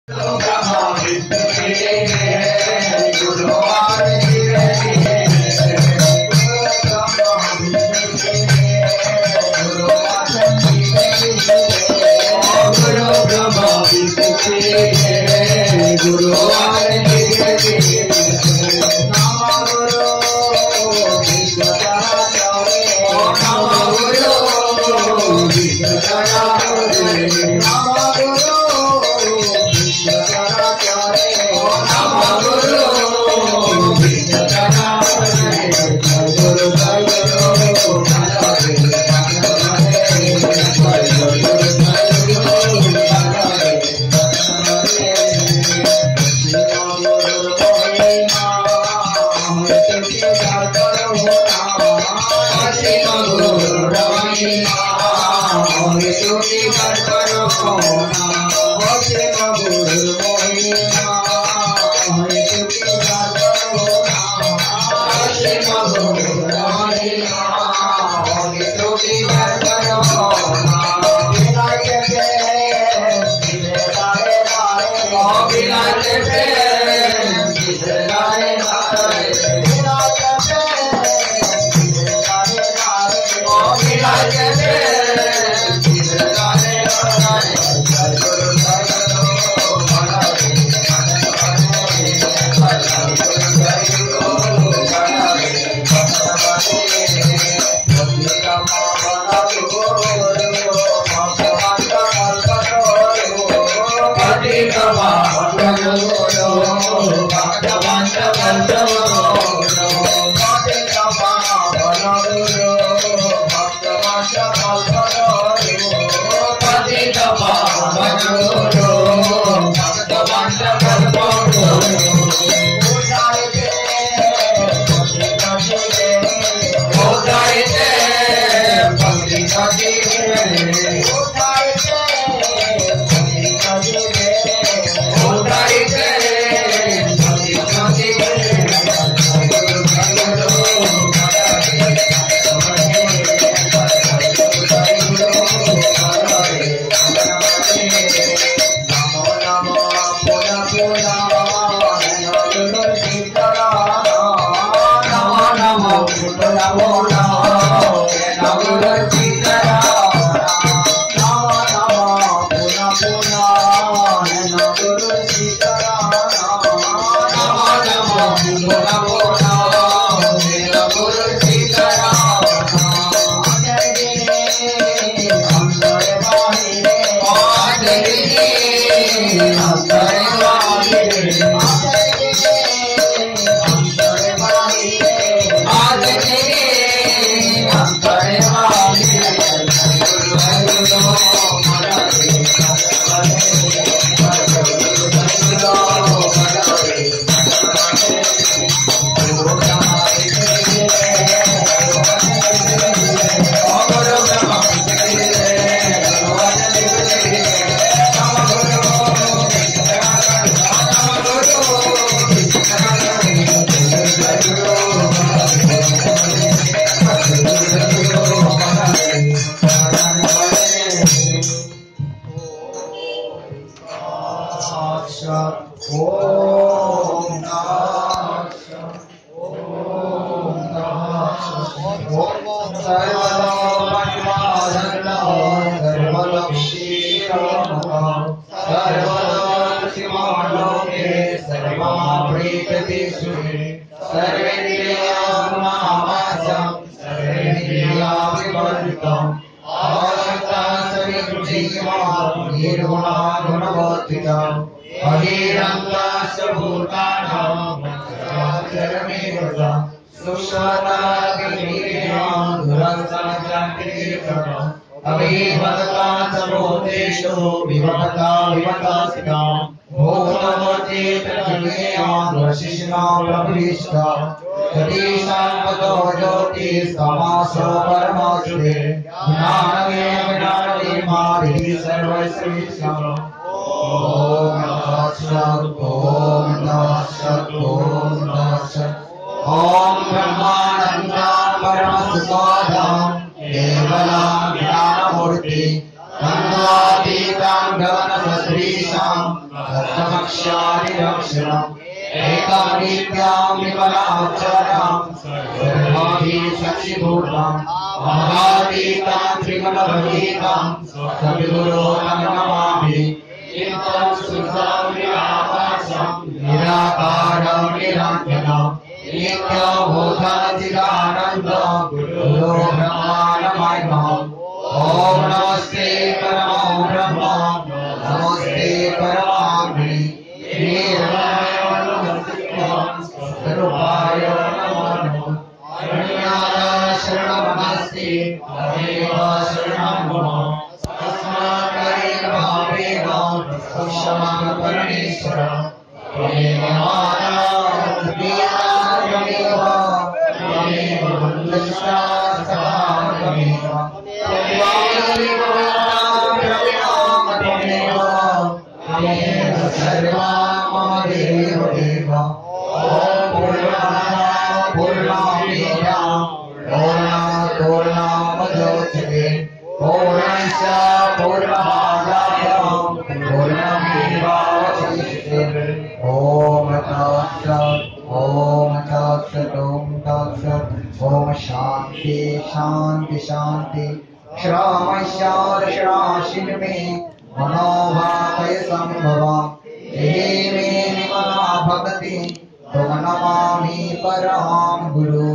Nandati Tangana Sri Sam तत्समक्षादिरक्षरम् एकानित्यां विमलाक्षरम् सर्वाधिशक्तिभूतम् महातीतां त्रिगुणरहितां सद्गुरो Namami. नित्यं शुद्धं निराकाशं निराकारं निरञ्जनं नित्यबोधचिदानन्दं गुरो ब्रह्माण्डमयम्। ॐ नमस्ते परमो ब्रह्म नमस्ते परमाग्नि स्वरूपाय नमो नमः। शरणमस्ति तदेव शरणं मम तस्मात् भावेन क्षमां परमेश्वर त्वमेव माता त्वमेव त्वमेव बन्धुश्च त्वमेव त्वमेव सर्वं मम देव देव। ॐ पूर्णमिदं पूर्णमुदच्यते पूर्णस्य पूर्णमादाय पूर्णमेवावशिष्यते। ॐ तत्सत् ॐ तत्सत् ॐ तत्सत्। ॐ शान्ति शान्ति शान्ति। श्रामश्यादशराशिन्मे मनोभावय सम्भवम् ये मे निमना भक्ति त्वं नमामि परमां गुरु।